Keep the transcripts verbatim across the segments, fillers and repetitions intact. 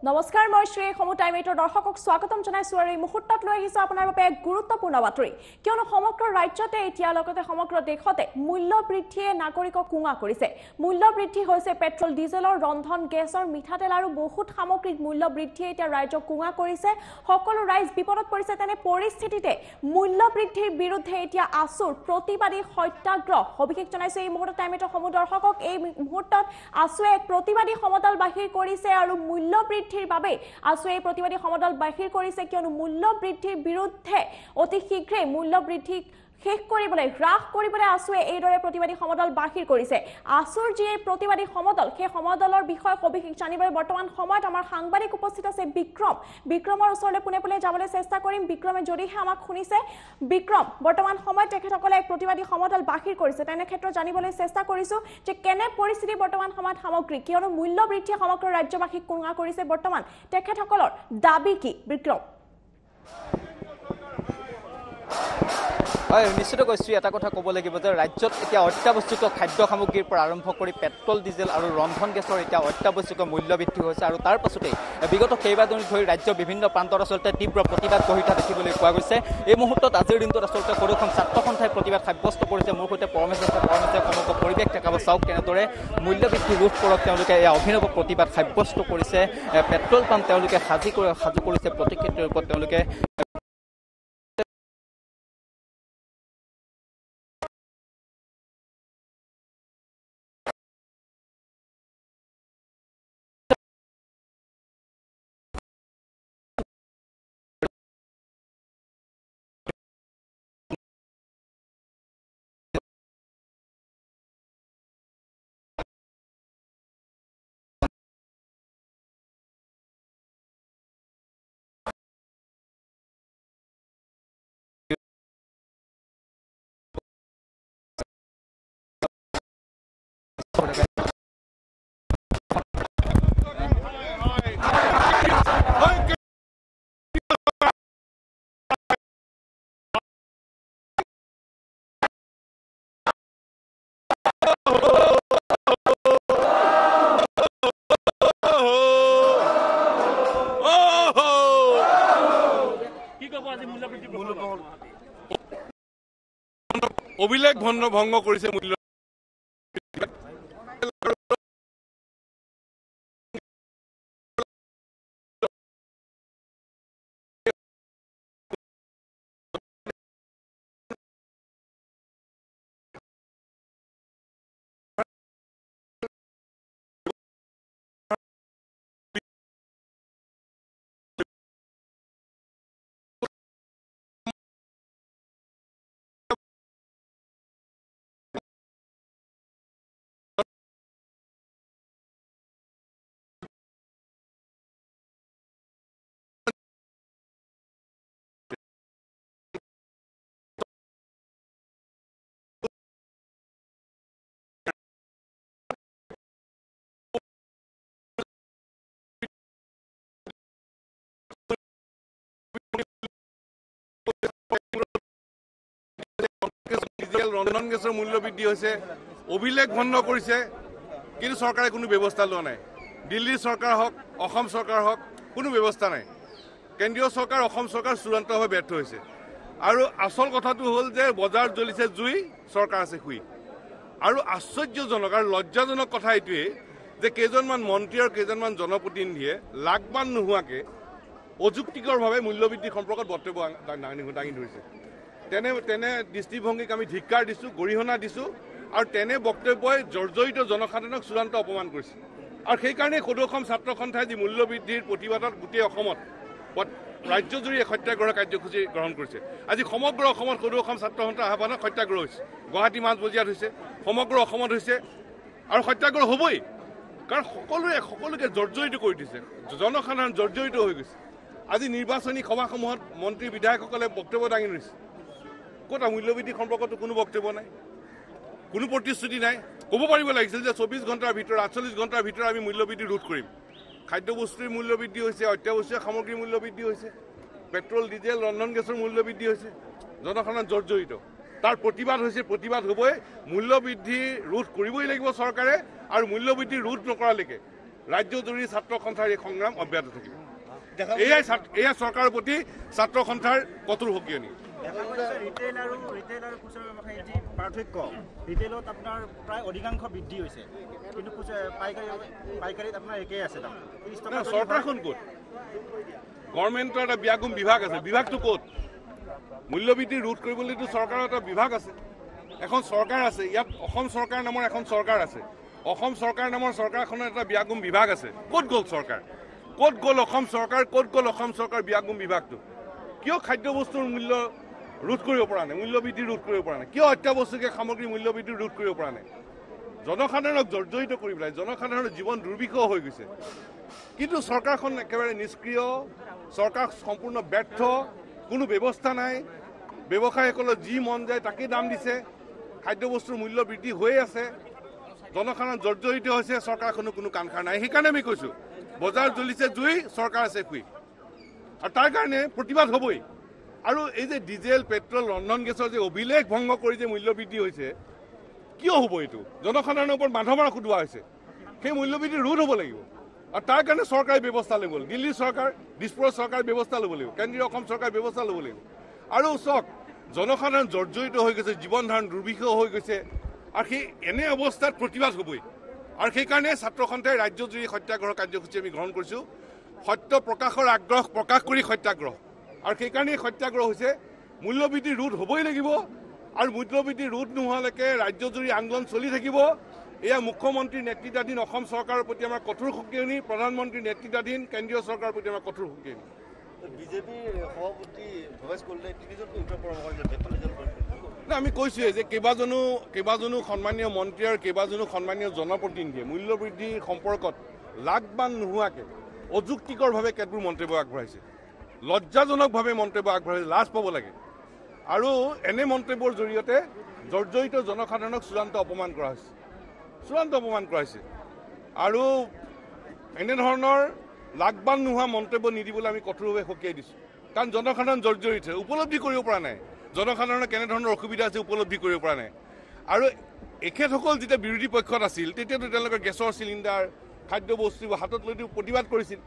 নমস্কাৰ মই শ্ৰী সমু টাইম এইটৰ দৰ্শকক স্বাগতম জনাইছো আৰু এই মুহূৰ্তত লৈ আহিছো আপোনাৰ বাবে এক গুৰুত্বপূৰ্ণ বাতৰি কিয়নো সমগ্ৰ ৰাজ্যতে এতিয়া লগতে সমগ্ৰ দেশতে মূল্য বৃদ্ধিয়ে নাগৰিকক কুঙা কৰিছে মূল্য বৃদ্ধি হৈছে পেট্ৰল ডিজেলৰ ৰন্ধন গেছৰ মিঠাতেল আৰু বহুত সামগ্ৰীৰ মূল্য বৃদ্ধিয়ে এতিয়া ৰাজ্যক কুঙা কৰিছে সকলো ৰাইজ বিপদত পৰিছে তেনে পৰিস্থিতিতে মূল্য বৃদ্ধিৰ বিৰুদ্ধে এতিয়া আসুৰ প্ৰতিবাদী সত্যাগ্ৰহ অভিষেক জনাইছে এই মুহূৰ্তত টাইম এইটৰ সমু দৰ্শকক এই মুহূৰ্তত আসুৱে এক প্ৰতিবাদী সমদল বাহিৰ কৰিছে আৰু মূল্য বৃদ্ধিৰ বাবে আসুৱে এই প্ৰতিবাদী সমদল বাহিৰ কৰিছে কিয়নো মূল্য বৃদ্ধিৰ বিৰুদ্ধে অতি শীঘ্ৰে মূল্য বৃদ্ধি শেষ কৰিবলৈ হ্ৰাস কৰিবলৈ আসুৱে এইদৰে প্ৰতিবাদী সমদল বাহিৰ কৰিছে আসুৰ যি প্ৰতিবাদী সমদল সেই সমদলৰ বিষয়ে অভিষেক জানিবলৈ বৰ্তমান সময়ত আমাৰ সাংবাদিক উপস্থিত আছে বিক্ৰম বিক্ৰমৰ ওচৰলৈ পুনে পুনে যাবলৈ চেষ্টা কৰিম বিক্ৰমে যদিহে আমাক শুনিছে বিক্ৰম বৰ্তমান সময়ত তেখেতসকলে এক প্ৰতিবাদী সমদল বাহিৰ কৰিছে তেনে ক্ষেত্ৰত জানিবলৈ চেষ্টা কৰিছো যে কেনে পৰিস্থিতি বৰ্তমান সময়ত সামগ্ৰী কিয়নো মূল্য বৃদ্ধিয়ে সমগ্ৰ ৰাজ্যবাসীক কুঙা কৰিছে বৰ্তমান তেখেতসকলৰ দাবী কি বিক্ৰম হয় নিশ্চিত কৈছোঁ এটা কথা ক'ব লাগিব যে ৰাজ্যত এতিয়া অত্যাৱশ্যকীয় খাদ্য সামগ্ৰীৰ পৰা আৰম্ভ কৰি পেট্ৰল ডিজেল আৰু ৰন্ধন গেছৰ এতিয়া অত্যাৱশ্যকীয় মূল্য বৃদ্ধি হৈছে আৰু তাৰ পাছতেই বিগত কেইবাদিন ধৰি ৰাজ্যৰ বিভিন্ন প্ৰান্তত আচলতে তীব্ৰ প্ৰতিবাদ গঢ়ি উঠা দেখিবলৈ পোৱা গৈছে এই মুহূৰ্তত আজিৰ দিনটোত আচলতে সদৌখন ছাত্ৰ সন্থাই প্ৰতিবাদ সাব্যস্ত কৰিছে মোৰ সৈতে পৰমেশ আছে পৰমেশে সমগ্ৰ পৰিৱেশ দেখাব চাওক কেনেদৰে মূল্য বৃদ্ধি ৰোধ কৰক তেওঁলোকে এই অভিনৱ প্ৰতিবাদ সাব্যস্ত কৰিছে পেট্ৰল পাম্প তেওঁলোকে সাজি কৰি সাজু কৰিছে প্ৰতিক্ষেত্ৰৰ ওপৰত তেওঁলোকে অভিলেখ ভংগ কৰিছে মূল্য ৰন্ধন গেছৰ মূল্য বৃদ্ধি হৈছে অভিলেখ ভংগ কৰিছে কিন্তু চৰকাৰে কোনো ব্যৱস্থা লোৱা নাই দিল্লী চৰকাৰ হওক অসম চৰকাৰ হওক কোনো ব্যৱস্থা নাই কেন্দ্ৰীয় চৰকাৰ অসম চৰকাৰ চূড়ান্তভাৱে ব্যৰ্থ হৈছে আৰু আচল কথাটো হ'ল যে বজাৰ জ্বলিছে জুই চৰকাৰ আছে শুই আৰু আশ্চৰ্যজনক আৰু লজ্জাজনক কথা এইটোৱে যে কেইজনমান মন্ত্ৰী আৰু কেইজনমান জনপ্ৰতিনিধিয়ে লাগবান নোহোৱাকৈ অযুক্তিকৰভাৱে মূল্যবৃদ্ধি সম্পৰ্কত বক্তব্য দাঙি ধৰিছে তেনে তেনে দৃষ্টিভংগীক আমি ধিক্কাৰ দিছোঁ গৰিহণা দিছোঁ আৰু তেনে বক্তব্যই জৰ্জৰিত জনসাধাৰণক চূড়ান্ত অপমান কৰিছে আৰু সেইকাৰণে সদৌ অসম ছাত্ৰ সন্থাই যি মূল্য বৃদ্ধিৰ প্ৰতিবাদত গোটেই অসমত ৰাজ্যজুৰি এক সত্যাগ্ৰহ কাৰ্যসূচী গ্ৰহণ কৰিছে আজি সমগ্ৰ অসমত সদৌ অসম ছাত্ৰ সন্থাৰ আহ্বানত সত্যাগ্ৰহ হৈছে গুৱাহাটী মাজমজিয়াত হৈছে সমগ্ৰ অসমত হৈছে আৰু সত্যাগ্ৰহ হ'বই কাৰণ সকলোৱে সকলোকে জৰ্জৰিত কৰি দিছে জনসাধাৰণ জৰ্জৰিত হৈ গৈছে আজি নিৰ্বাচনী সভাসমূহত মন্ত্ৰী বিধায়কসকলে বক্তব্য দাঙি ধৰিছে ক'ত মূল্যবৃদ্ধি সম্পৰ্কতো কোনো বক্তব্য নাই কোনো প্ৰতিশ্ৰুতি নাই ক'ব পাৰিব লাগিছিল যে চৌবিছ ঘণ্টাৰ ভিতৰত আঠচল্লিছ ঘণ্টাৰ ভিতৰত আমি মূল্যবৃদ্ধি ৰোধ কৰিম খাদ্যবস্তুৰ মূল্য বৃদ্ধি হৈছে অত্যাৱশ্যকীয় সামগ্ৰীৰ মূল্য বৃদ্ধি হৈছে পেট্ৰল ডিজেল ৰন্ধন গেছৰ মূল্য বৃদ্ধি হৈছে জনসাধাৰণ জৰ্জৰিত তাৰ প্ৰতিবাদ হৈছে প্ৰতিবাদ হ'বই মূল্য বৃদ্ধি ৰোধ কৰিবই লাগিব চৰকাৰে আৰু মূল্য বৃদ্ধি ৰোধ নকৰালৈকে ৰাজ্যজুৰি ছাত্ৰ সন্থাৰ এই সংগ্ৰাম অব্যাহত থাকিব এয়াই এয়া চৰকাৰৰ প্ৰতি ছাত্ৰ সন্থাৰ কঠোৰ সকিয়নি ৰিটেইল আৰু ৰিটেইল আৰু খুচুৰা ব্যৱসায়ী যি পাৰ্থক্য ৰিটেইলত আপোনাৰ প্ৰায় অধিকাংশ বৃদ্ধি হৈছে কিন্তু পাইকাৰী পাইকাৰীত আপোনাৰ একেই আছে দাম চৰকাৰখন ক'ত গভৰ্ণমেণ্টৰ এটা ব্যাগুম বিভাগ আছে বিভাগটো ক'ত মূল্যবৃদ্ধি ৰোধ কৰিবলৈতো চৰকাৰৰ এটা বিভাগ আছে এখন চৰকাৰ আছে ইয়াত অসম চৰকাৰ নামৰ এখন চৰকাৰ আছে অসম চৰকাৰ নামৰ চৰকাৰখনৰ এটা ব্যাগুম বিভাগ আছে ক'ত গ'ল চৰকাৰ ক'ত গ'ল অসম চৰকাৰ ক'ত গ'ল অসম চৰকাৰ ব্যাগুম বিভাগটো কিয় খাদ্যবস্তুৰ মূল্য ৰোধ কৰিব পৰা নাই মূল্যবৃদ্ধি ৰোধ কৰিব পৰা নাই কিয় অত্যাৱশ্যকীয় সামগ্ৰীৰ মূল্যবৃদ্ধি ৰোধ কৰিব পৰা নাই জনসাধাৰণক জৰ্জৰিত কৰি পেলাই জনসাধাৰণৰ জীৱন দুৰ্বিষহ হৈ গৈছে কিন্তু চৰকাৰখন একেবাৰে নিষ্ক্ৰিয় চৰকাৰ সম্পূৰ্ণ ব্যৰ্থ কোনো ব্যৱস্থা নাই ব্যৱসায়ীসকলৰ যি মন যায় তাকেই দাম দিছে খাদ্যবস্তুৰ মূল্য বৃদ্ধি হৈয়ে আছে জনসাধাৰণ জৰ্জৰিত হৈছে চৰকাৰখনৰ কোনো কাণসাৰ নাই সেইকাৰণে আমি কৈছোঁ বজাৰ জ্বলিছে জুই চৰকাৰ আছে শুই আৰু তাৰ কাৰণে প্ৰতিবাদ হ'বই আৰু এই যে ডিজেল পেট্ৰল ৰন্ধন গেছৰ যে অভিলেখ ভংগ কৰি যে মূল্যবৃদ্ধি হৈছে কিয় হ'ব এইটো জনসাধাৰণৰ ওপৰত মাধ মাৰা খুটোৱা হৈছে সেই মূল্যবৃদ্ধি ৰোধ হ'ব লাগিব আৰু তাৰ কাৰণে চৰকাৰে ব্যৱস্থা ল'ব লাগিব দিল্লী চৰকাৰ দিছপুৰৰ চৰকাৰে ব্যৱস্থা ল'ব লাগিব কেন্দ্ৰীয় অসম চৰকাৰে ব্যৱস্থা ল'ব লাগিব আৰু চাওক জনসাধাৰণ জৰ্জৰিত হৈ গৈছে জীৱন ধাৰণ দুৰ্বিষহ হৈ গৈছে আৰু সেই এনে অৱস্থাত প্ৰতিবাদ হ'বই আৰু সেইকাৰণে ছাত্ৰ সন্থাই ৰাজ্যজুৰি সত্যাগ্ৰহ কাৰ্যসূচী আমি গ্ৰহণ কৰিছোঁ সত্য প্ৰকাশৰ আগ্ৰহ প্ৰকাশ কৰি সত্যাগ্ৰহ আৰু সেইকাৰণে সত্যাগ্ৰহ হৈছে মূল্যবৃদ্ধি ৰোধ হ'বই লাগিব আৰু মূল্যবৃদ্ধি ৰোধ নোহোৱালৈকে ৰাজ্যজুৰি আন্দোলন চলি থাকিব এয়া মুখ্যমন্ত্ৰীৰ নেতৃত্বাধীন অসম চৰকাৰৰ প্ৰতি আমাৰ কঠোৰ সকিয়নি প্ৰধানমন্ত্ৰীৰ নেতৃত্বাধীন কেন্দ্ৰীয় চৰকাৰৰ প্ৰতি আমাৰ কঠোৰ সকিয়নি বিজেপিৰ সভাপতি ভৱেশ কলিতাই তিনিজনকৈ উত্তৰ পৰামৰ্শ আমি কৈছোঁৱে যে কেইবাজনো কেইবাজনো সন্মানীয় মন্ত্ৰী আৰু কেইবাজনো সন্মানীয় জনপ্ৰতিনিধিয়ে মূল্যবৃদ্ধিৰ সম্পৰ্কত লাগ-বান নোহোৱাকৈ অযুক্তিকৰভাৱে কেতবোৰ মন্তব্য আগবঢ়াইছে লজ্জাজনকভাৱে মন্তব্য আগবঢ়াইছে লাজ পাব লাগে আৰু এনে মন্তব্যৰ জৰিয়তে জৰ্জৰিত জনসাধাৰণক চূড়ান্ত অপমান কৰা হৈছে চূড়ান্ত অপমান কৰা হৈছে আৰু এনেধৰণৰ লাগ-বান নোহোৱা মন্তব্য নিদিবলৈ আমি কঠোৰভাৱে সকীয়াই দিছোঁ কাৰণ জনসাধাৰণ জৰ্জৰিত উপলব্ধি কৰিব পৰা নাই জনসাধাৰণৰ কেনেধৰণৰ অসুবিধা আছে উপলব্ধি কৰিব পৰা নাই আৰু এখেতসকল যেতিয়া বিৰোধী পক্ষত আছিল তেতিয়াতো তেওঁলোকে গেছৰ চিলিণ্ডাৰ খাদ্যবস্তু হাতত লৈ প্ৰতিবাদ কৰিছিল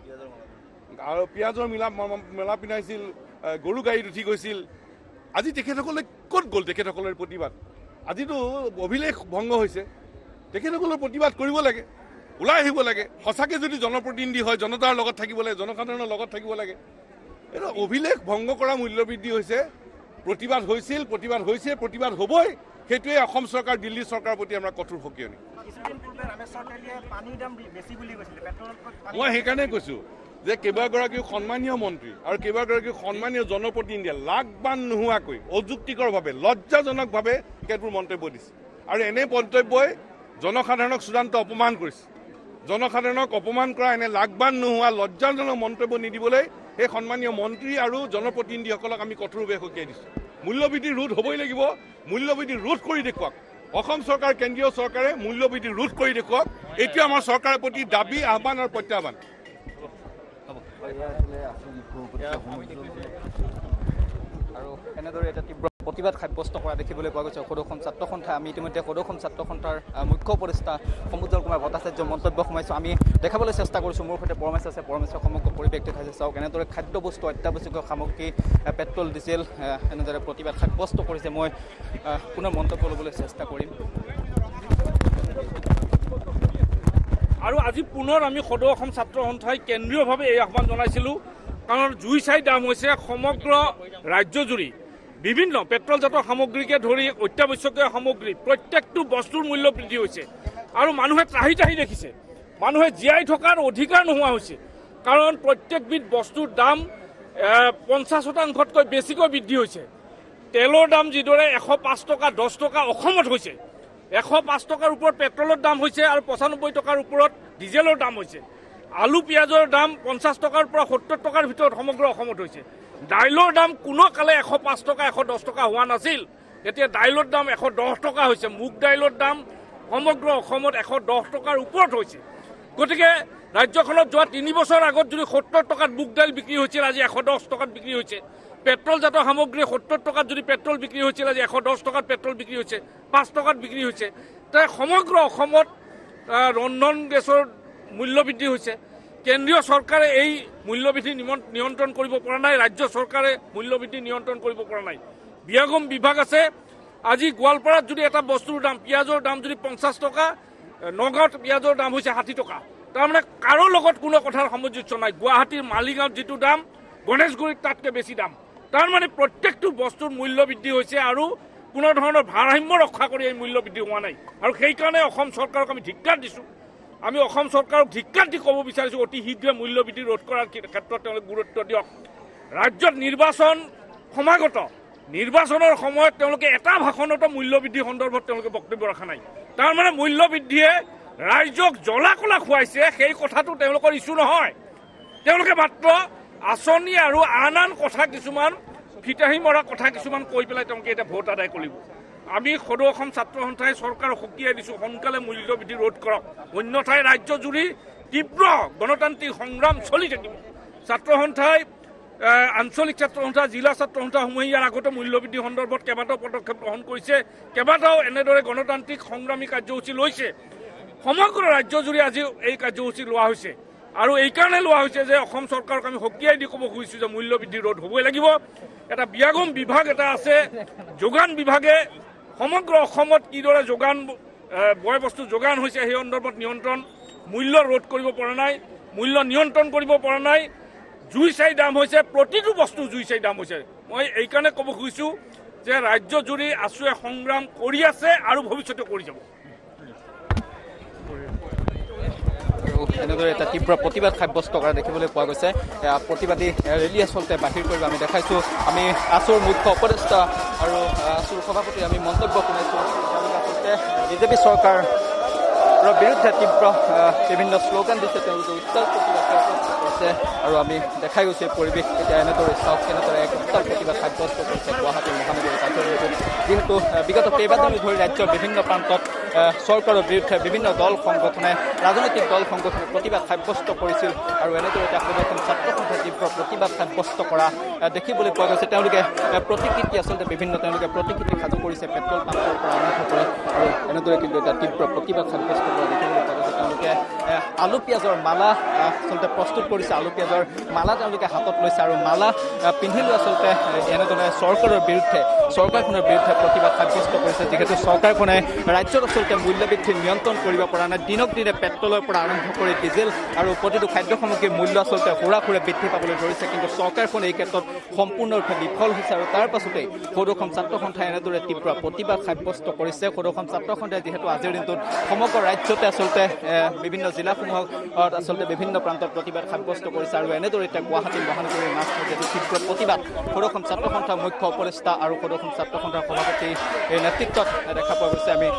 আৰু পিঁয়াজৰ মিলা মেলা পিন্ধাইছিল গৰু গাড়ীত উঠি গৈছিল আজি তেখেতসকলে ক'ত গ'ল তেখেতসকলৰ প্ৰতিবাদ আজিতো অভিলেখ ভংগ হৈছে তেখেতসকলৰ প্ৰতিবাদ কৰিব লাগে ওলাই আহিব লাগে সঁচাকৈ যদি জনপ্ৰতিনিধি হয় জনতাৰ লগত থাকিব লাগে জনসাধাৰণৰ লগত থাকিব লাগে এইটো অভিলেখ ভংগ কৰা মূল্যবৃদ্ধি হৈছে প্ৰতিবাদ হৈছিল প্ৰতিবাদ হৈছে প্ৰতিবাদ হ'বই সেইটোৱে অসম চৰকাৰ দিল্লী চৰকাৰৰ প্ৰতি আমাৰ কঠোৰ সকিয়নি মই সেইকাৰণে কৈছোঁ যে কেইবাগৰাকীও সন্মানীয় মন্ত্ৰী আৰু কেইবাগৰাকীও সন্মানীয় জনপ্ৰতিনিধিয়ে লাগ-বান নোহোৱাকৈ অযুক্তিকৰভাৱে লজ্জাজনকভাৱে কেতবোৰ মন্তব্য দিছে আৰু এনে মন্তব্যই জনসাধাৰণক চূড়ান্ত অপমান কৰিছে জনসাধাৰণক অপমান কৰা এনে লাগ-বান নোহোৱা লজ্জাজনক মন্তব্য নিদিবলৈ সেই সন্মানীয় মন্ত্ৰী আৰু জনপ্ৰতিনিধিসকলক আমি কঠোৰভাৱে সকীয়াই দিছোঁ মূল্যবৃদ্ধি ৰোধ হ'বই লাগিব মূল্যবৃদ্ধি ৰোধ কৰি দেখুৱাওক অসম চৰকাৰ কেন্দ্ৰীয় চৰকাৰে মূল্যবৃদ্ধি ৰোধ কৰি দেখুৱাওক এইটোৱে আমাৰ চৰকাৰৰ প্ৰতি দাবী আহ্বান আৰু প্ৰত্যাহ্বান আৰু এনেদৰে এটা তীব্ৰ প্ৰতিবাদ সাব্যস্ত কৰা দেখিবলৈ পোৱা গৈছে সদৌ অসম ছাত্ৰ সন্থা আমি ইতিমধ্যে সদৌ অসম ছাত্ৰ সন্থাৰ মুখ্য উপদেষ্টা সমুজ্জ্বল কুমাৰ ভট্টাচাৰ্যৰ মন্তব্য সোমাইছোঁ আমি দেখাবলৈ চেষ্টা কৰিছোঁ মোৰ সৈতে পৰমেশ আছে পৰমেশৰ সমগ্ৰ পৰিৱেশ দেখাইছে চাওক এনেদৰে খাদ্যবস্তু অত্যাৱশ্যকীয় সামগ্ৰী পেট্ৰল ডিজেল এনেদৰে প্ৰতিবাদ সাব্যস্ত কৰিছে মই পুনৰ মন্তব্য ল'বলৈ চেষ্টা কৰিম আৰু আজি পুনৰ আমি সদৌ অসম ছাত্ৰ সন্থাই কেন্দ্ৰীয়ভাৱে এই আহ্বান জনাইছিলোঁ কাৰণ জুই চাই দাম হৈছে সমগ্ৰ ৰাজ্যজুৰি বিভিন্ন পেট্ৰলজাত সামগ্ৰীকে ধৰি অত্যাৱশ্যকীয় সামগ্ৰী প্ৰত্যেকটো বস্তুৰ মূল্য বৃদ্ধি হৈছে আৰু মানুহে ত্ৰাহি ত্ৰাহি দেখিছে মানুহে জীয়াই থকাৰ অধিকাৰ নোহোৱা হৈছে কাৰণ প্ৰত্যেকবিধ বস্তুৰ দাম পঞ্চাছ শতাংশতকৈ বেছিকৈ বৃদ্ধি হৈছে তেলৰ দাম যিদৰে এশ পাঁচ টকা দহ টকা অসমত হৈছে এশ পাঁচ টকাৰ ওপৰত পেট্ৰলৰ দাম হৈছে আৰু পঁচানব্বৈ টকাৰ ওপৰত ডিজেলৰ দাম হৈছে আলু পিঁয়াজৰ দাম পঞ্চাছ টকাৰ পৰা সত্তৰ টকাৰ ভিতৰত সমগ্ৰ অসমত হৈছে দাইলৰ দাম কোনো কালে এশ পাঁচ টকা এশ দহ টকা হোৱা নাছিল এতিয়া দাইলৰ দাম এশ দহ টকা হৈছে মুগ দাইলৰ দাম সমগ্ৰ অসমত এশ দহ টকাৰ ওপৰত হৈছে গতিকে ৰাজ্যখনত যোৱা তিনি বছৰ আগত যদি সত্তৰ টকাত মুগ দাইল বিক্ৰী হৈছিল আজি এশ দহ টকাত বিক্ৰী হৈছে পেট্ৰলজাত সামগ্ৰী সত্তৰ টকাত যদি পেট্ৰল বিক্ৰী হৈছিল আজি এশ দহ টকাত পেট্ৰল বিক্ৰী হৈছে পাঁচ টকাত বিক্ৰী হৈছে তাই সমগ্ৰ অসমত ৰন্ধন গেছৰ মূল্যবৃদ্ধি হৈছে কেন্দ্ৰীয় চৰকাৰে এই মূল্যবৃদ্ধি নিয়ন্ত্ৰণ কৰিব পৰা নাই ৰাজ্য চৰকাৰে মূল্যবৃদ্ধি নিয়ন্ত্ৰণ কৰিব পৰা নাই বিয়াগম বিভাগ আছে আজি গোৱালপাৰাত যদি এটা বস্তুৰ দাম পিঁয়াজৰ দাম যদি পঞ্চাছ টকা নগাঁৱত পিঁয়াজৰ দাম হৈছে ষাঠি টকা তাৰমানে কাৰো লগত কোনো কথাৰ সামঞ্জস্য নাই গুৱাহাটীৰ মালিগাঁৱত যিটো দাম গণেশগুৰিত তাতকৈ বেছি দাম তাৰমানে প্ৰত্যেকটো বস্তুৰ মূল্য বৃদ্ধি হৈছে আৰু কোনো ধৰণৰ ভাৰসাম্য ৰক্ষা কৰি এই মূল্য বৃদ্ধি হোৱা নাই আৰু সেইকাৰণে অসম চৰকাৰক আমি ধিক্কাৰ দিছোঁ আমি অসম চৰকাৰক ধিক্কাৰ দি ক'ব বিচাৰিছোঁ অতি শীঘ্ৰে মূল্য বৃদ্ধি ৰোধ কৰাৰ ক্ষেত্ৰত তেওঁলোকে গুৰুত্ব দিয়ক ৰাজ্যত নিৰ্বাচন সমাগত নিৰ্বাচনৰ সময়ত তেওঁলোকে এটা ভাষণতো মূল্য বৃদ্ধি সন্দৰ্ভত তেওঁলোকে বক্তব্য ৰখা নাই তাৰমানে মূল্য বৃদ্ধিয়ে ৰাইজক জ্বলা কলা খুৱাইছে সেই কথাটো তেওঁলোকৰ ইছ্যু নহয় তেওঁলোকে মাত্ৰ আঁচনি আৰু আন আন কথা কিছুমান ফিতাহী মৰা কথা কিছুমান কৈ পেলাই তেওঁলোকে এতিয়া ভোট আদায় কৰিব আমি সদৌ অসম ছাত্ৰ সন্থাই চৰকাৰক সকীয়াই দিছোঁ সোনকালে মূল্য বৃদ্ধি ৰোধ কৰক অন্যথাই ৰাজ্যজুৰি তীব্ৰ গণতান্ত্ৰিক সংগ্ৰাম চলি থাকিব ছাত্ৰ সন্থাই আঞ্চলিক ছাত্ৰ সন্থা জিলা ছাত্ৰ সন্থাসমূহে ইয়াৰ আগতে মূল্যবৃদ্ধি সন্দৰ্ভত কেইবাটাও পদক্ষেপ গ্ৰহণ কৰিছে কেইবাটাও এনেদৰে গণতান্ত্ৰিক সংগ্ৰামী কাৰ্যসূচী লৈছে সমগ্ৰ ৰাজ্যজুৰি আজি এই কাৰ্যসূচী লোৱা হৈছে আৰু এইকাৰণে লোৱা হৈছে যে অসম চৰকাৰক আমি সকীয়াই দি ক'ব খুজিছোঁ যে মূল্যবৃদ্ধি ৰোধ হ'বই লাগিব এটা বিয়াগম বিভাগ এটা আছে যোগান বিভাগে সমগ্ৰ অসমত কিদৰে যোগান বয় বস্তু যোগান হৈছে সেই সন্দৰ্ভত নিয়ন্ত্ৰণ মূল্য ৰোধ কৰিব পৰা নাই মূল্য নিয়ন্ত্ৰণ কৰিব পৰা নাই জুই চাই দাম হৈছে প্ৰতিটো বস্তু জুই চাই দাম হৈছে মই এইকাৰণে ক'ব খুজিছোঁ যে ৰাজ্যজুৰি আছুৱে সংগ্ৰাম কৰি আছে আৰু ভৱিষ্যতে কৰি যাব এনেদৰে এটা তীব্ৰ প্ৰতিবাদ সাব্যস্ত কৰা দেখিবলৈ পোৱা গৈছে প্ৰতিবাদী ৰেলী আচলতে বাহিৰ কৰিব আমি দেখাইছোঁ আমি আছুৰ মুখ্য উপদেষ্টা আৰু আছুৰ সভাপতি আমি মন্তব্য শুনাইছোঁ তেওঁলোকে আচলতে বিজেপি চৰকাৰৰ বিৰুদ্ধে তীব্ৰ বিভিন্ন শ্লোগান দিছে তেওঁলোকে উত্তাল প্ৰতিবাদ কৰিছে আৰু আমি দেখাই গৈছে পৰিৱেশ এতিয়া এনেদৰে চাওক কেনেদৰে এক উত্তাল প্ৰতিবাদ সাব্যস্ত কৰিছে গুৱাহাটী মহানগৰী কাৰ্যালয়টোত যিহেতু বিগত কেইবাদিনো ধৰি ৰাজ্যৰ বিভিন্ন প্ৰান্তত চৰকাৰৰ বিৰুদ্ধে বিভিন্ন দল সংগঠনে ৰাজনৈতিক দল সংগঠনে প্ৰতিবাদ সাব্যস্ত কৰিছিল আৰু এনেদৰে এতিয়া সদৌ ছাত্ৰ সন্থাই তীব্ৰ প্ৰতিবাদ সাব্যস্ত কৰা দেখিবলৈ পোৱা গৈছে তেওঁলোকে প্ৰতিকৃতি আচলতে বিভিন্ন তেওঁলোকে প্ৰতিকৃতি সাজু কৰিছে পেট্ৰল পাম্পৰ পৰা আৰম্ভ কৰে আৰু এনেদৰে কিন্তু এটা তীব্ৰ প্ৰতিবাদ সাব্যস্ত কৰা দেখিবলৈ পোৱা গৈছে তেওঁলোকে আলু পিঁয়াজৰ মালা আচলতে প্ৰস্তুত কৰিছে আলু পিঁয়াজৰ মালা তেওঁলোকে হাতত লৈছে আৰু মালা পিন্ধি লৈ আচলতে এনেদৰে চৰকাৰৰ বিৰুদ্ধে চৰকাৰখনৰ বিৰুদ্ধে প্ৰতিবাদ সাব্যস্ত কৰিছে যিহেতু চৰকাৰখনে ৰাজ্যত আচলতে মূল্যবৃদ্ধি নিয়ন্ত্ৰণ কৰিব পৰা নাই দিনক দিনে পেট্ৰলৰ পৰা আৰম্ভ কৰি ডিজেল আৰু প্ৰতিটো খাদ্য সামগ্ৰীৰ মূল্য আচলতে হুৰাহুৰে বৃদ্ধি পাবলৈ ধৰিছে কিন্তু চৰকাৰখনে এই ক্ষেত্ৰত সম্পূৰ্ণৰূপে বিফল হৈছে আৰু তাৰ পাছতেই সদৌ অসম ছাত্ৰ সন্থাই এনেদৰে তীব্ৰ প্ৰতিবাদ সাব্যস্ত কৰিছে সদৌ অসম ছাত্ৰ সন্থাই যিহেতু আজিৰ দিনটোত সমগ্ৰ ৰাজ্যতে আচলতে বিভিন্ন জিলাসমূহত আচলতে বিভিন্ন প্ৰান্তত প্ৰতিবাদ সাব্যস্ত কৰিছে আৰু এনেদৰে এতিয়া গুৱাহাটী মহানগৰীৰ মাজত যিটো তীব্ৰ প্ৰতিবাদ সদৌ অসম ছাত্ৰ সন্থাৰ মুখ্য উপদেষ্টা আৰু সদৌ অসম ছাত্ৰ সন্থাৰ সভাপতিৰ নেতৃত্বত দেখা পোৱা গৈছে আমি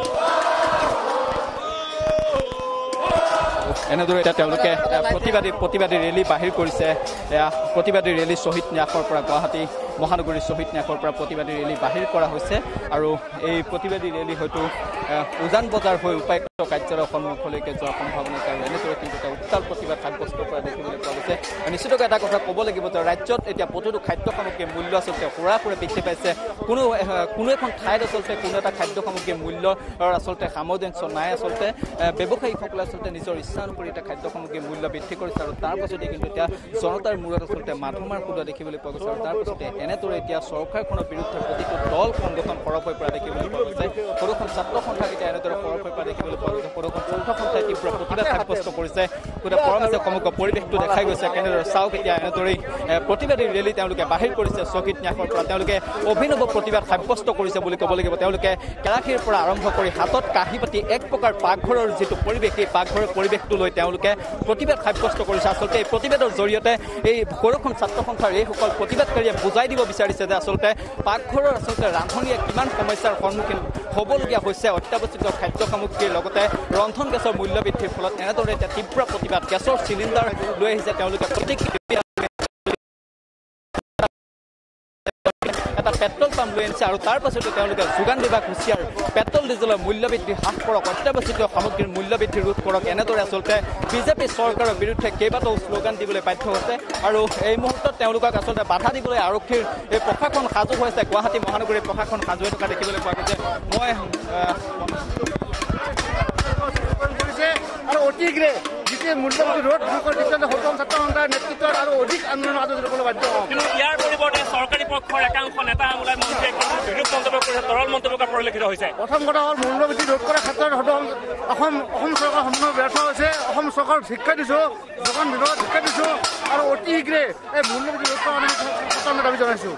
এনেদৰে এতিয়া তেওঁলোকে প্ৰতিবাদী প্ৰতিবাদী ৰেলী বাহিৰ কৰিছে প্ৰতিবাদী ৰেলী শ্বহীদ ন্যাসৰ পৰা গুৱাহাটী মহানগৰীৰ শ্বহীদ ন্যাসৰ পৰা প্ৰতিবাদী ৰেলী বাহিৰ কৰা হৈছে আৰু এই প্ৰতিবাদী ৰেলী হয়তো উজান বজাৰ হৈ উপায়ুক্ত কাৰ্যালয়ৰ সন্মুখলৈকে যোৱাৰ সম্ভাৱনা আছে আৰু এনেদৰে কিন্তু এটা উত্তাল প্ৰতিবাদ সাব্যস্ত কৰা দেখিবলৈ পোৱা গৈছে নিশ্চিতকৈ এটা কথা ক'ব লাগিব যে ৰাজ্যত এতিয়া প্ৰতিটো খাদ্য সামগ্ৰীৰ মূল্য আচলতে হুৰাহুৰে বৃদ্ধি পাইছে কোনো কোনো এখন ঠাইত আচলতে কোনো এটা খাদ্য সামগ্ৰীৰ মূল্যৰ আচলতে সামঞ্জস্য নাই আচলতে ব্যৱসায়ীসকলে আচলতে নিজৰ ইচ্ছা অনুসৰি এটা খাদ্য সামগ্ৰীৰ মূল্য বৃদ্ধি কৰিছে আৰু তাৰ পাছতে কিন্তু এতিয়া জনতাৰ মূৰত আচলতে মাধমাৰ সুদা দেখিবলৈ পোৱা গৈছে আৰু তাৰ পাছতে এনেদৰে এতিয়া চৰকাৰখনৰ বিৰুদ্ধে প্ৰতিটো দল সংগঠন সৰব হৈ পৰা দেখিবলৈ পোৱা গৈছে সদৌ অসম ছাত্ৰ সন্থাক এতিয়া এনেদৰে সৰব হৈ পৰা দেখিবলৈ পোৱা গৈছে সদৌ অসম ছাত্ৰ সন্থাই তীব্ৰ প্ৰতিবাদ সাব্যস্ত কৰিছে গোটেই পৰমেছে সমগ্ৰ পৰিৱেশটো দেখাই গৈছে কেনেদৰে চাওক এতিয়া এনেদৰেই প্ৰতিবাদী ৰেলী তেওঁলোকে বাহিৰ কৰিছে শ্বহীদ ন্যাসৰ পৰা তেওঁলোকে অভিনৱ প্ৰতিবাদ সাব্যস্ত কৰিছে বুলি ক'ব লাগিব তেওঁলোকে কেৰাহীৰ পৰা আৰম্ভ কৰি হাতত কাঁহী পাতি এক প্ৰকাৰ পাকঘৰৰ যিটো পৰিৱেশ এই পাকঘৰৰ পৰিৱেশটো লৈ তেওঁলোকে প্ৰতিবাদ সাব্যস্ত কৰিছে আচলতে এই প্ৰতিবাদৰ জৰিয়তে এই সদৌ অসম ছাত্ৰ সন্থাৰ এইসকল প্ৰতিবাদকাৰীয়ে বুজাই দিব বিচাৰিছে যে আচলতে পাকঘৰৰ আচলতে ৰান্ধনীয়ে কিমান সমস্যাৰ সন্মুখীন হ'বলগীয়া হৈছে অত্যাৱশ্যকীয় খাদ্য সামগ্ৰীৰ লগতে ৰন্ধন গেছৰ মূল্য বৃদ্ধিৰ ফলত এনেদৰে এতিয়া তীব্ৰ প্ৰতিবাদ গেছৰ চিলিণ্ডাৰ লৈ আহিছে তেওঁলোকে প্ৰতিক্ৰিয়া এটা পেট্ৰল পাম্প লৈ আনিছে আৰু তাৰ পাছতে তেওঁলোকে যোগান বিভাগ হুঁচিয়াৰ পেট্ৰল ডিজেলৰ মূল্য বৃদ্ধি হ্ৰাস কৰক অত্যাৱশ্যকীয় সামগ্ৰীৰ মূল্য বৃদ্ধি ৰোধ কৰক এনেদৰে আচলতে বিজেপি চৰকাৰৰ বিৰুদ্ধে কেইবাটাও শ্লোগান দিবলৈ বাধ্য হৈছে আৰু এই মুহূৰ্তত তেওঁলোকক আচলতে বাধা দিবলৈ আৰক্ষীৰ এই প্ৰশাসন সাজু হৈছে গুৱাহাটী মহানগৰীৰ প্ৰশাসন সাজু হৈ থকা দেখিবলৈ পোৱা গৈছে মই হৈছে আৰু অতিশীঘ্ৰে যিটো মূল্যবৃদ্ধি ৰোধ দূৰ কৰি দিছে সদন ছাত্ৰ সন্থাৰ নেতৃত্বত আৰু অধিক আন্দোলন হাতত ল'বলৈ বাধ্য হ'ম। কিন্তু ইয়াৰ পৰিৱৰ্তে চৰকাৰী পক্ষৰ একাংশ নেতা ওলাই মন্ত্ৰীয়ে বিৰূপ মন্তব্য কৰিছে, তৰল মন্তব্য কৰা পৰিলক্ষিত হৈছে। প্ৰথম কথা হ'ল মূল্যবৃদ্ধি ৰোধ কৰাৰ ক্ষেত্ৰত সদন অসম অসম চৰকাৰ সম্পূৰ্ণ ব্যৰ্থ হৈছে। অসম চৰকাৰক শিক্ষা দিছোঁ, যোগান বিভাগত শিক্ষা দিছোঁ আৰু অতি শীঘ্ৰে এই মূল্যবৃদ্ধি ৰোধ কৰাৰ আমি সদনত দাবী জনাইছোঁ।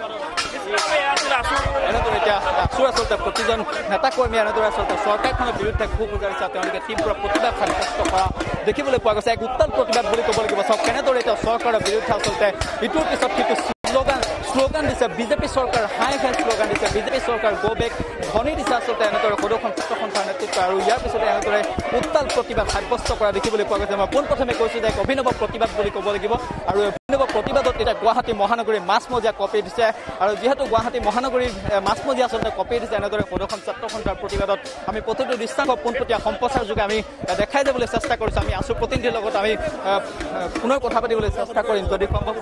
এনেদৰে এতিয়া আছুৰ আচলতে প্ৰতিজন নেতা কৰ্মী এনেদৰে আচলতে চৰকাৰখনৰ বিৰুদ্ধে ক্ষোভ উজাৰিছে, তেওঁলোকে তীব্ৰ প্ৰতিবাদ সাব্যস্ত কৰা দেখিবলৈ পোৱা গৈছে। এক উত্তাল প্ৰতিবাদ বুলি ক'ব লাগিব। চাওক কেনেদৰে এতিয়া চৰকাৰৰ বিৰুদ্ধে আচলতে ইটোৰ পিছত সিটো শ্লোগান শ্লোগান দিছে। বিজেপি চৰকাৰ হাই হাই শ্লোগান দিছে, বিজেপি চৰকাৰ গো বেক ধ্বনি দিছে আচলতে এনেদৰে সদৌখন ছাত্ৰ সন্থাৰ নেতৃত্ব আৰু ইয়াৰ পিছতে এনেদৰে উত্তাল প্ৰতিবাদ সাব্যস্ত কৰা দেখিবলৈ পোৱা গৈছে। মই পোনপ্ৰথমে কৈছোঁ যে এক অভিনৱ প্ৰতিবাদ বুলি ক'ব লাগিব আৰু অভিনৱ প্ৰতিবাদত এতিয়া গুৱাহাটী মহানগৰীৰ মাজমজিয়া কপি দিছে আৰু যিহেতু গুৱাহাটী মহানগৰীৰ মাজমজিয়া আচলতে কপি দিছে এনেদৰে সদৌখন ছাত্ৰ সন্থাৰ প্ৰতিবাদত আমি প্ৰতিটো দৃশ্যাংশ পোনপটীয়া সম্প্ৰচাৰ যোগে আমি দেখাই যাবলৈ চেষ্টা কৰিছোঁ। আমি আছু প্ৰতিনিধিৰ লগত আমি পুনৰ কথা পাতিবলৈ চেষ্টা কৰিম যদি সম্ভৱ।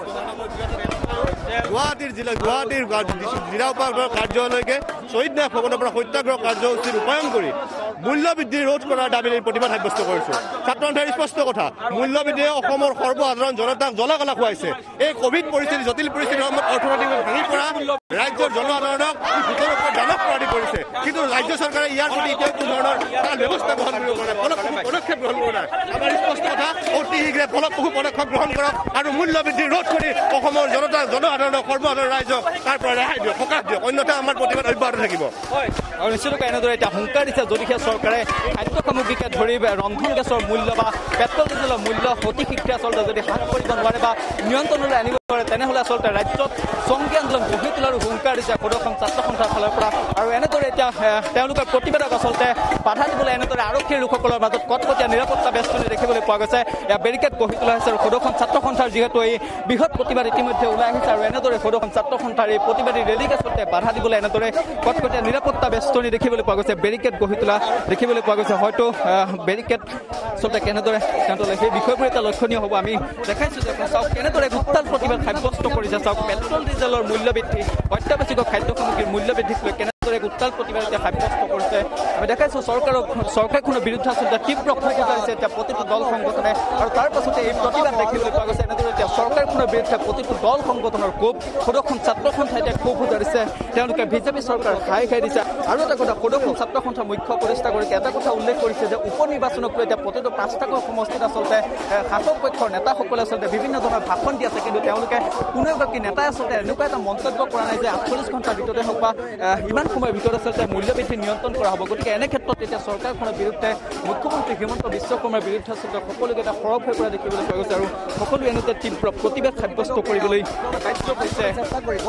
গুৱাহাটীৰ জিলা গুৱাহাটীৰ জিলা উপায়ুক্তৰ কাৰ্যালয়লৈকে শ্বহীদ ন্যাস ভৱনৰ পৰা সত্যাগ্ৰহ কাৰ্যসূচী ৰূপায়ণ কৰি মূল্যবৃদ্ধি ৰোধ কৰাৰ দাবী প্ৰতিবাদ সাব্যস্ত কৰিছোঁ। ছাত্ৰ সন্থাৰ স্পষ্ট কথা, মূল্যবৃদ্ধিয়ে অসমৰ সৰ্বসাধাৰণ জনতাক জ্বলাকলা খুৱাইছে। এই কভিড পৰিস্থিতি জটিল পৰিস্থিতিৰ সময়ত অৰ্থনৈতিক ভাঙি পৰা ৰাজ্যৰ জনসাধাৰণক ভিতৰৰ ওপৰত দানৱ কৰাদি কৰিছে, কিন্তু ৰাজ্য চৰকাৰে ইয়াৰ প্ৰতি এতিয়া কোনো ধৰণৰ তাৰ ব্যৱস্থা গ্ৰহণ কৰিব পৰা নাই, ফলপ্ৰসূ পদক্ষেপ গ্ৰহণ কৰা নাই। আমাৰ স্পষ্ট কথা, অতি শীঘ্ৰে ফলপ্ৰসূ পদক্ষেপ গ্ৰহণ কৰক আৰু মূল্যবৃদ্ধি ৰোধ কৰি অসমৰ জনতা জনসাধাৰণক সৰ্বসাধাৰণ ৰাইজক তাৰ পৰা ৰেহাই দিয়ক, সকাহ দিয়ক, অন্যথা আমাৰ প্ৰতিবাদ অব্যাহত থাকিব। হয়, আৰু নিশ্চিতভাৱে এনেদৰে এতিয়া হুংকাৰ দিছে যদিহে চৰকাৰে খাদ্য সামগ্ৰীকে ধৰি ৰন্ধন গেছৰ মূল্য বা পেট্ৰল ডিজেলৰ মূল্য অতি শীঘ্ৰে আচলতে যদি হ্ৰাস কৰিব নোৱাৰে বা নিয়ন্ত্ৰণলৈ আনিব নোৱাৰে তেনেহ'লে আচলতে ৰাজ্যত জংগী আন্দোলন গঢ়ি তোলাৰো হুংকাৰ দিছে সদৌখন ছাত্ৰ সন্থাৰ ফালৰ পৰা। আৰু এনেদৰে এতিয়া তেওঁলোকৰ প্ৰতিবাদক আচলতে বাধা দিবলৈ এনেদৰে আৰক্ষীৰ লোকসকলৰ মাজত কটকটীয়া নিৰাপত্তা বেষ্টনী দেখিবলৈ পোৱা গৈছে। ইয়াৰ বেৰিকেড গঢ়ি তোলা হৈছে আৰু সদৌখন ছাত্ৰ সন্থাৰ যিহেতু এই বৃহৎ প্ৰতিবাদ ইতিমধ্যে ওলাই আহিছে আৰু এনেদৰে সদৌখন ছাত্ৰ সন্থাৰ এই প্ৰতিবাদী ৰেলীক আচলতে বাধা দিবলৈ এনেদৰে কটকটীয়া নিৰাপত্তা বেষ্টনী দেখিবলৈ পোৱা গৈছে, বেৰিকেড গঢ়ি তোলা দেখিবলৈ পোৱা গৈছে। হয়তো বেৰিকেড আচলতে কেনেদৰে তেওঁলোকে সেই বিষয়বোৰ এটা লক্ষণীয় হ'ব। আমি দেখাইছোঁ যে চাওক কেনেদৰে উত্তাল প্ৰতিবাদ সাব্যস্ত কৰিছে। চাওক পেট্ৰল ডিজেলৰ মূল্য বৃদ্ধি, অত্যাৱশ্যকীয় খাদ্য সামগ্ৰীৰ মূল্য বৃদ্ধিক লৈ কেনেদৰে উত্তাল প্ৰতিবাদ এতিয়া সাব্যস্ত কৰিছে। আমি দেখাইছোঁ চৰকাৰক চৰকাৰখনৰ বিৰুদ্ধে আচলতে তীব্ৰ ক্ষোভ উজাৰিছে এতিয়া প্ৰতিটো দল সংগঠনে আৰু তাৰ পাছতে এই প্ৰতিবাদ দেখিবলৈ পোৱা গৈছে। এনেদৰে এতিয়া চৰকাৰখনৰ বিৰুদ্ধে প্ৰতিটো দল সংগঠনৰ ক্ষোভ, সদৌখন ছাত্ৰ সন্থাই এতিয়া ক্ষোভ উজাৰিছে, তেওঁলোকে বিজেপি চৰকাৰ হাই খাই দিছে। আৰু এটা কথা, সদৌখন ছাত্ৰ সন্থাৰ মুখ্য প্ৰতিষ্ঠাগৰাকীয়ে এটা কথা উল্লেখ কৰিছে যে উপ নিৰ্বাচনক লৈ এতিয়া প্ৰতিটো পাঁচটাকৈ সমষ্টিত আচলতে শাসক পক্ষৰ নেতাসকলে আচলতে বিভিন্ন ধৰণৰ ভাষণ দি আছে, কিন্তু তেওঁলোকে কোনো এগৰাকী নেতাই আচলতে এনেকুৱা এটা মন্তব্য কৰা নাই যে আঠচল্লিছ ঘণ্টাৰ ভিতৰতে হওক বা ইমান সময়ৰ ভিতৰত আচলতে মূল্যবৃদ্ধি নিয়ন্ত্ৰণ কৰা হ'ব। গতিকে এনে ক্ষেত্ৰত এতিয়া চৰকাৰখনৰ বিৰুদ্ধে মুখ্যমন্ত্ৰী হিমন্ত বিশ্ব শৰ্মাৰ বিৰুদ্ধে আচলতে সকলোকে এটা সৰব হৈ পৰা দেখিবলৈ পোৱা গৈছে আৰু সকলোৱে এনেতে তীব্ৰ প্ৰতিবাদ সাব্যস্ত কৰিবলৈ বাধ্য হৈছে। চেষ্টা কৰিব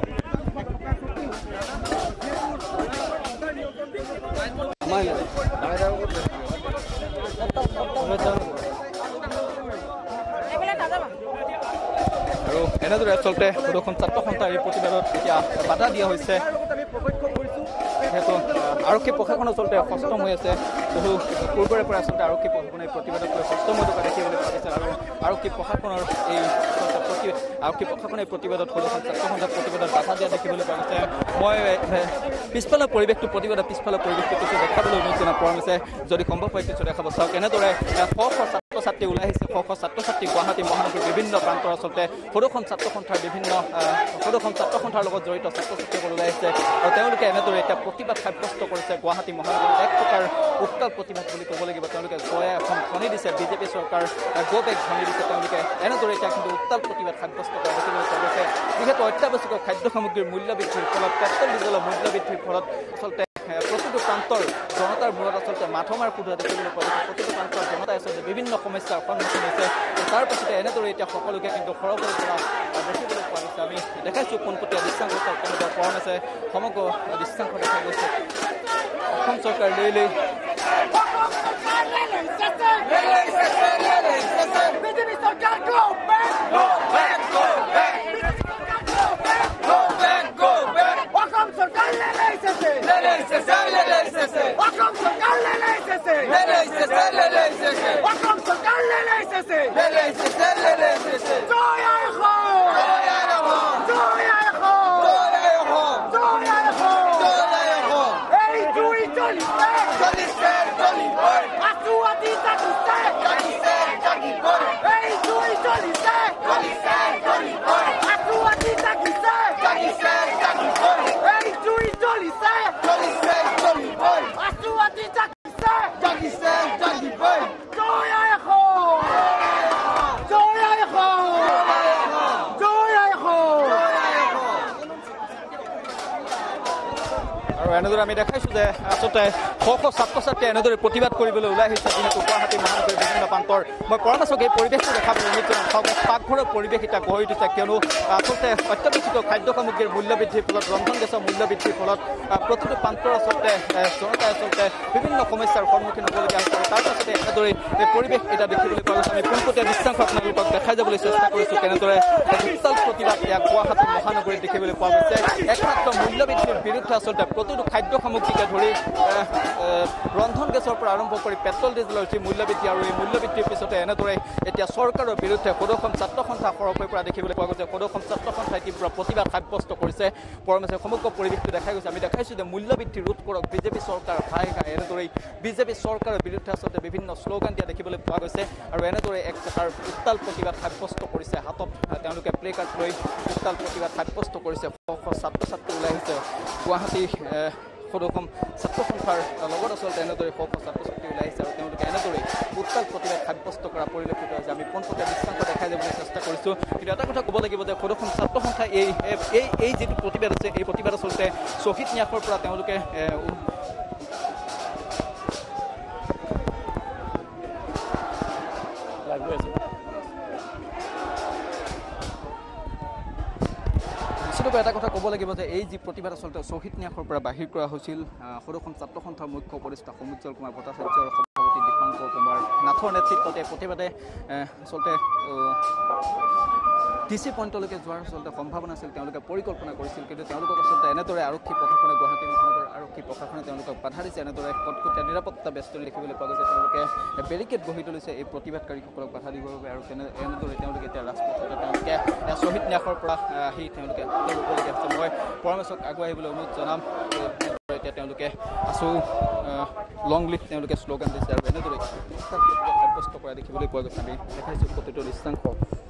আৰু এনেদৰে আচলতে সদৌখন ছাত্ৰ সন্থাৰ এই প্ৰতিবাদত এতিয়া বাধা দিয়া হৈছে। যিহেতু আৰক্ষী প্ৰশাসন আচলতে সষ্টম হৈ আছে, বহু পূৰ্বৰে পৰা আচলতে আৰক্ষী প্ৰশাসনে এই প্ৰতিবাদক লৈ সষ্টম হৈ থকা দেখিবলৈ পোৱা গৈছে আৰু আৰক্ষী প্ৰশাসনৰ এই প্ৰতি আৰক্ষী প্ৰশাসনে এই প্ৰতিবাদত সদৌখন ছাত্ৰ সন্থাৰ প্ৰতিবাদত বাধা দিয়া দেখিবলৈ পোৱা গৈছে। মই পিছফালৰ পৰিৱেশটো প্ৰতিবাদৰ পিছফালৰ পৰিৱেশটো কিছু দেখাবলৈ অনুপ্ৰেৰণা পোৱা গৈছে, যদি সম্ভৱ হয় কিছু দেখাব চাওক। এনেদৰে শ শ ছাত্ৰ ছাত্ৰী ওলাই আহিছে, শ শ ছাত্ৰ ছাত্ৰী গুৱাহাটী মহানগৰীৰ বিভিন্ন প্ৰান্তৰ আচলতে সদৌখন ছাত্ৰ সন্থাৰ বিভিন্ন সদৌখন ছাত্ৰ সন্থাৰ লগত জড়িত ছাত্ৰ ছাত্ৰীসকল ওলাই আহিছে আৰু তেওঁলোকে এনেদৰে এতিয়া প্ৰতিবাদ সাব্যস্ত কৰিছে গুৱাহাটী মহানগৰীত এক প্ৰকাৰ উত্তাল প্ৰতিবাদ বুলি ক'ব লাগিব। তেওঁলোকে জয়া এখন ধ্বনি দিছে, বিজেপি চৰকাৰ গো বেক ধ্বনি দিছে, তেওঁলোকে এনেদৰে এতিয়া কিন্তু উত্তাল প্ৰতিবাদ সাব্যস্ত কৰা দেখিবলৈ পোৱা গৈছে। যিহেতু অত্যাৱশ্যকীয় খাদ্য সামগ্ৰীৰ মূল্য বৃদ্ধিৰ ফলত, পেট্ৰল ডিজেলৰ মূল্য বৃদ্ধিৰ ফলত আচলতে প্ৰতিটো প্ৰান্তৰ জনতাৰ মূৰত আচলতে মাথমাৰ ফুটা দেখিবলৈ পোৱা গৈছে। প্ৰতিটো প্ৰান্তৰ জনতাই আচলতে বিভিন্ন সমস্যাৰ সন্মুখীন হৈছে। তাৰ পাছতে এনেদৰে এতিয়া সকলোকে কিন্তু সৰব হৈ পৰা দেখিবলৈ পোৱা গৈছে। আমি দেখাইছোঁ পোনপটীয়া দৃশ্যাংশ কেনেদৰে পৰণ আছে, সমগ্ৰ দৃশ্যাংশ দেখা গৈছে। অসম চৰকাৰ লৈ লৈ Hey, do it, do it! এনেদৰে আমি দেখাইছোঁ যে আচলতে শ শ ছাত্ৰ ছাত্ৰীয়ে এনেদৰে প্ৰতিবাদ কৰিবলৈ ওলাই আহিছে যিহেতু গুৱাহাটী মহানগৰীৰ বিভিন্ন প্ৰান্তৰ মই পৰামৰ্শক এই পৰিৱেশটো দেখাবলৈ অনুৰোধ জনাম পাকঘৰৰ পৰিৱেশ এতিয়া গঢ়ি উঠিছে কিয়নো আচলতে অত্যাৱশ্যকীয় খাদ্য সামগ্ৰীৰ মূল্য বৃদ্ধিৰ ফলত ৰন্ধন গেছৰ মূল্য বৃদ্ধিৰ ফলত প্ৰতিটো প্ৰান্তৰ আচলতে জনতাই আচলতে বিভিন্ন সমস্যাৰ সন্মুখীন হ'বলগীয়া হৈছে আৰু তাৰ পাছতে এনেদৰে এই পৰিৱেশ এতিয়া দেখিবলৈ পোৱা গৈছে আমি পোনপটীয়া দৃশ্যাংশ আপোনালোকক দেখাই যাবলৈ চেষ্টা কৰিছোঁ কেনেদৰে বিশাল প্ৰতিবাদ ইয়াত গুৱাহাটী মহানগৰীত দেখিবলৈ পোৱা গৈছে একমাত্ৰ মূল্য বৃদ্ধিৰ বিৰুদ্ধে আচলতে প্ৰতিটো খাদ্য সামগ্ৰীকে ধৰি ৰন্ধন গেছৰ পৰা আৰম্ভ কৰি পেট্ৰল ডিজেলৰ যি মূল্য বৃদ্ধি আৰু এই মূল্য বৃদ্ধিৰ পিছতে এনেদৰে এতিয়া চৰকাৰৰ বিৰুদ্ধে সদৌসম ছাত্ৰ সন্থা সৰহ হৈ পৰা দেখিবলৈ পোৱা গৈছে সদৌসম ছাত্ৰ সন্থাই তীব্ৰ প্ৰতিবাদ সাব্যস্ত কৰিছে পৰমেছে সমগ্ৰ পৰিৱেশটো দেখাই গৈছে আমি দেখাইছোঁ যে মূল্য বৃদ্ধি ৰোধ কৰক বিজেপি চৰকাৰ ঘাই ঘাই এনেদৰেই বিজেপি চৰকাৰৰ বিৰুদ্ধে আচলতে বিভিন্ন শ্লোগান দিয়া দেখিবলৈ পোৱা গৈছে আৰু এনেদৰে এক প্ৰকাৰ উত্তাল প্ৰতিবাদ সাব্যস্ত কৰিছে হাতত তেওঁলোকে প্লে কাৰ্ড লৈ উত্তাল প্ৰতিবাদ সাব্যস্ত কৰিছে শ শ ছাত্ৰ ছাত্ৰী ওলাই আহিছে গুৱাহাটী সদৌসম ছাত্ৰ সন্থাৰ লগত আচলতে এনেদৰে শ শ ছাত্ৰ ছাত্ৰী ওলাই আহিছে আৰু তেওঁলোকে এনেদৰে উত্তাল প্ৰতিবাদ সাব্যস্ত কৰা পৰিলক্ষিত হৈছে আমি পোনপটীয়া দৃশ্যাংশ দেখাই যাবলৈ চেষ্টা কৰিছোঁ কিন্তু এটা কথা ক'ব লাগিব যে সদৌসম ছাত্ৰ সন্থাই এই এই এই যিটো প্ৰতিবাদ আছে এই প্ৰতিবাদ আচলতে শ্বহীদ ন্যাসৰ পৰা তেওঁলোকে নিশ্চিতভাৱে এটা কথা ক'ব লাগিব যে এই যি প্ৰতিবাদ আচলতে শ্বহীদ ন্যাসৰ পৰা বাহিৰ কৰা হৈছিল সদৌসম ছাত্ৰ সন্থাৰ মুখ্য উপদেষ্টা সমুজ্জ্বল কুমাৰ ভট্টাচাৰ্যৰ সভাপতি দীপাংকৰ কুমাৰ নাথৰ নেতৃত্বত এই প্ৰতিবাদে আচলতে ডি চি পইণ্টলৈকে যোৱাৰ আচলতে সম্ভাৱনা আছিল তেওঁলোকে পৰিকল্পনা কৰিছিল কিন্তু তেওঁলোকক আচলতে এনেদৰে আৰক্ষী প্ৰশাসনে গুৱাহাটী মহানগৰ আৰক্ষী প্ৰশাসনে তেওঁলোকক বাধা দিছে এনেদৰে কটকটীয়া নিৰাপত্তা বেষ্টনী দেখিবলৈ পোৱা গৈছে তেওঁলোকে বেৰিকেড গঢ়ি তুলিছে এই প্ৰতিবাদকাৰীসকলক বাধা দিবৰ বাবে আৰু তেনে এনেদৰে তেওঁলোকে এতিয়া ৰাজপথতে তেওঁলোকে শ্বহীদ ন্যাসৰ পৰা আহি তেওঁলোকে ল'বলগীয়া হৈছে মই পৰামৰ্শক আগুৱাই আহিবলৈ অনুৰোধ জনাম এতিয়া তেওঁলোকে আছো লং লিভ তেওঁলোকে শ্লোগান দিছে আৰু এনেদৰে সাব্যস্ত কৰা দেখিবলৈ পোৱা গৈছে আমি দেখাইছোঁ প্ৰতিটো দৃশ্যাংশ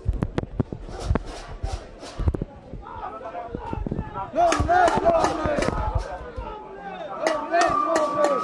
No, no, no, no. No, no, no.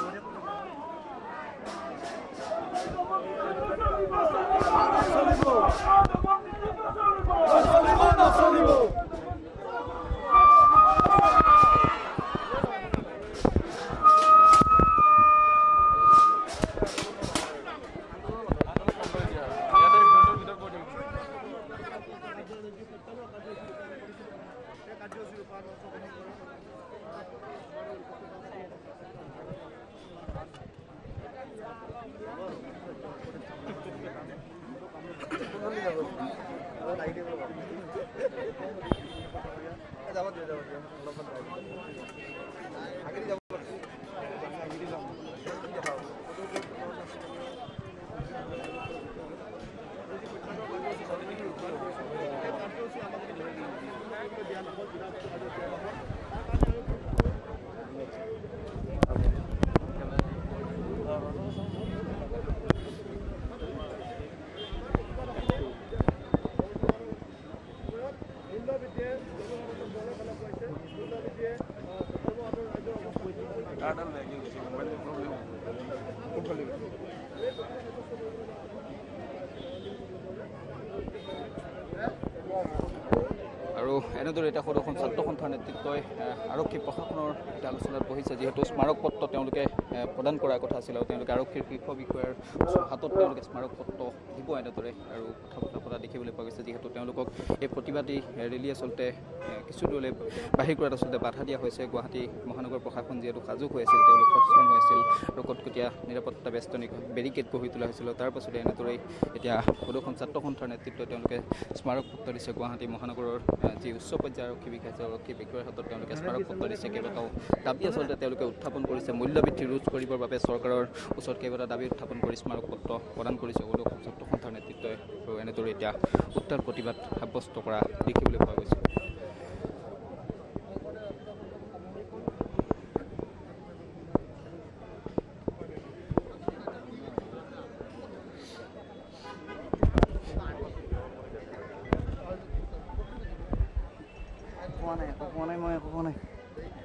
আৰু এনেদৰে এতিয়া সদৌসম ছাত্ৰ সন্থাৰ নেতৃত্বই আৰক্ষী প্ৰশাসনৰ এটা আলোচনাত বহিছে যিহেতু স্মাৰক পত্ৰ তেওঁলোকে প্ৰদান কৰাৰ কথা আছিল আৰু তেওঁলোকে আৰক্ষীৰ শীৰ্ষ বিষয়াৰ হাতত তেওঁলোকে স্মাৰক পত্ৰ দিব এনেদৰে আৰু কথা বতৰা পতা দেখিবলৈ পোৱা গৈছে যিহেতু তেওঁলোকক এই প্ৰতিবাদী ৰেলী আচলতে কিছু দলে বাহিৰ কৰাত আচলতে বাধা দিয়া হৈছে গুৱাহাটী মহানগৰ প্ৰশাসন যিহেতু সাজু হৈ আছিল তেওঁলোক সক্ষম হৈ আছিল আৰু কটকটীয়া নিৰাপত্তা বেষ্টনী বেৰিকেড গঢ়ি তোলা হৈছিল তাৰ পাছতে এনেদৰেই এতিয়া সদৌসম ছাত্ৰ সন্থাৰ নেতৃত্বই তেওঁলোকে স্মাৰক পত্ৰ দিছে গুৱাহাটী মহানগৰৰ যি উচ্চ পৰ্যায়ৰ আৰক্ষী বিষয়া আছে আৰক্ষী বিষয়াৰ হাতত তেওঁলোকে স্মাৰক পত্ৰ দিছে কেইবাটাও দাবী আচলতে তেওঁলোকে উত্থাপন কৰিছে মূল্যবৃদ্ধি ৰোধ কৰিবৰ বাবে চৰকাৰৰ ওচৰত কেইবাটাও দাবী উত্থাপন কৰি স্মাৰক পত্ৰ প্ৰদান কৰিছে সদৌসম ছাত্ৰ সন্থাৰ নেতৃত্বই আৰু এনেদৰে এতিয়া উত্তাল প্ৰতিবাদ সাব্যস্ত কৰা দেখিবলৈ পোৱা গৈছে কোৱা নাই একো কোৱা নাই মই একো কোৱা নাই